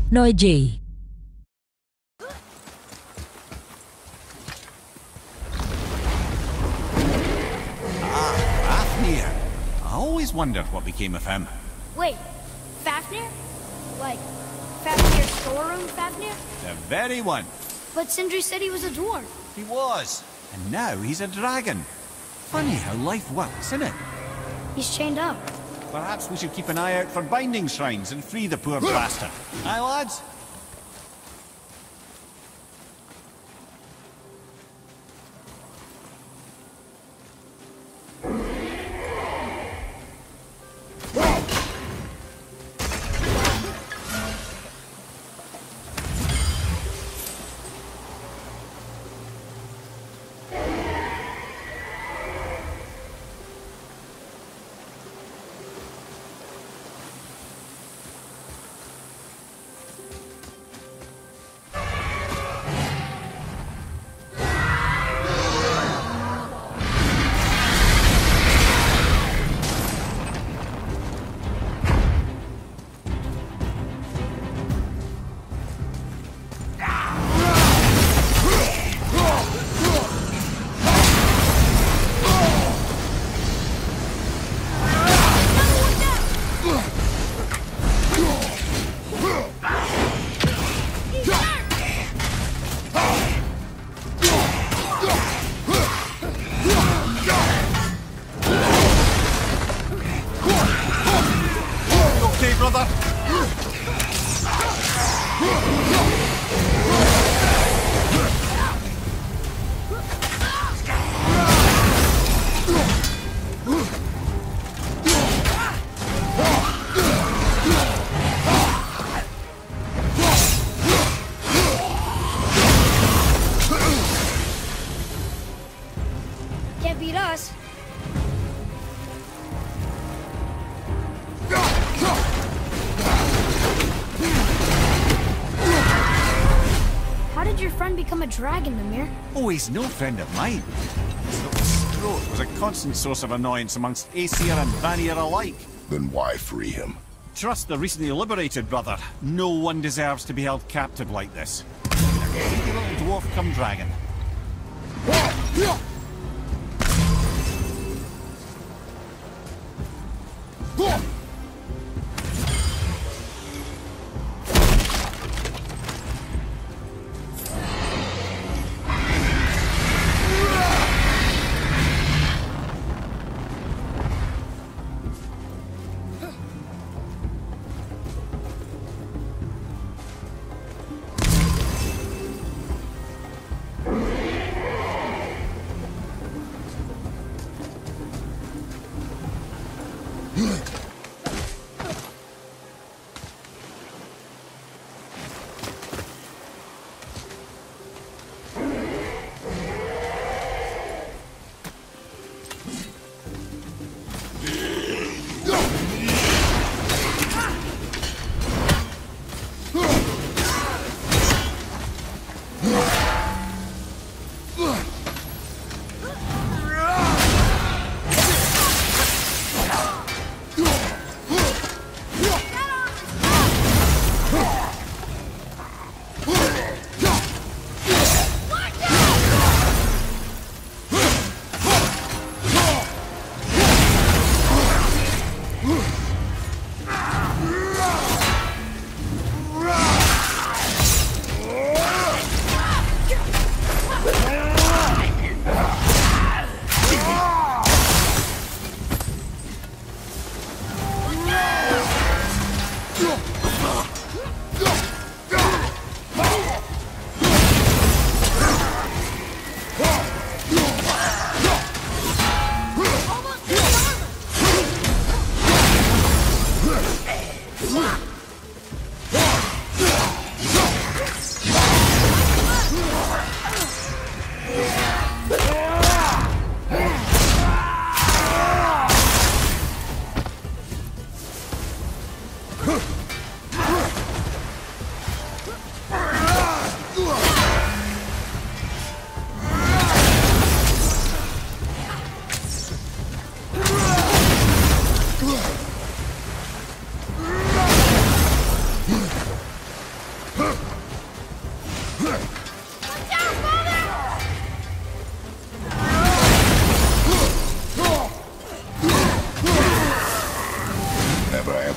Nói gì? Fafnir. I always wondered what became of him. Wait, Fafnir? Like, Fafnir's storeroom Fafnir? The very one. But Sindri said he was a dwarf. He was. And now he's a dragon. Funny how life works, isn't it? He's chained up. Perhaps we should keep an eye out for binding shrines and free the poor bastard. Aye, lads? Can't beat us. How did your friend become a dragon, Mimir? Oh, he's no friend of mine. His little scrote was a constant source of annoyance amongst Aesir and Vanir alike. Then why free him? Trust the recently liberated, brother. No one deserves to be held captive like this. A greedy little dwarf come dragon.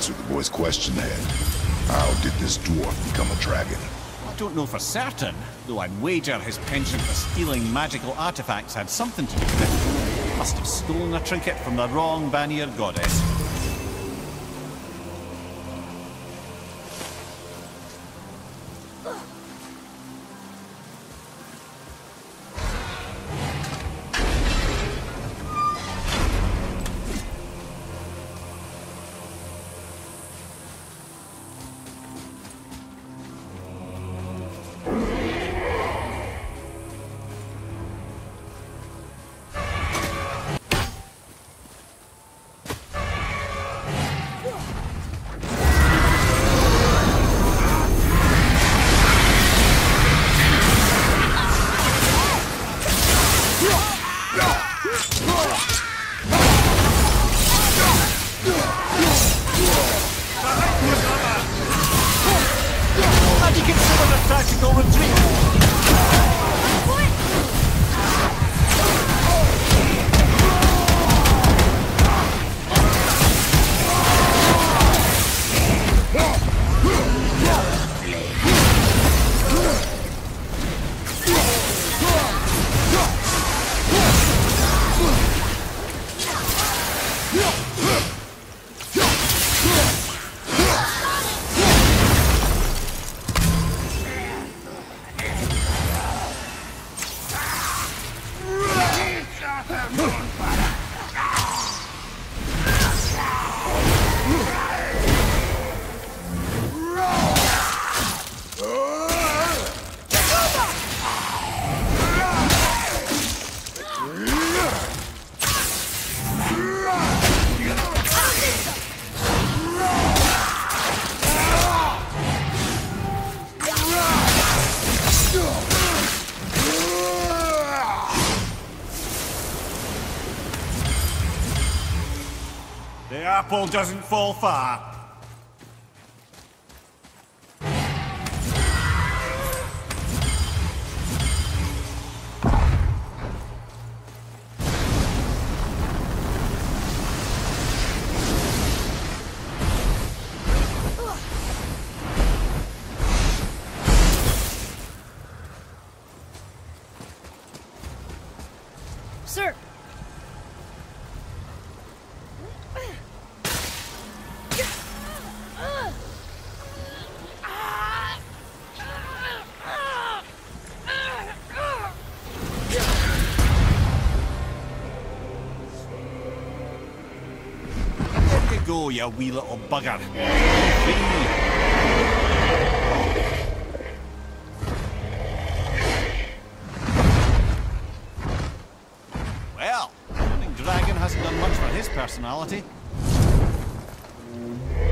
answered the boy's question then. How did this dwarf become a dragon? I don't know for certain, though I'd wager his penchant for stealing magical artifacts had something to do with it. Must have stolen a trinket from the wrong Vanir goddess. How do you consider the tactical retreat? The apple doesn't fall far. Sir! There you go, you wee little bugger. Well, Running Dragon hasn't done much for his personality.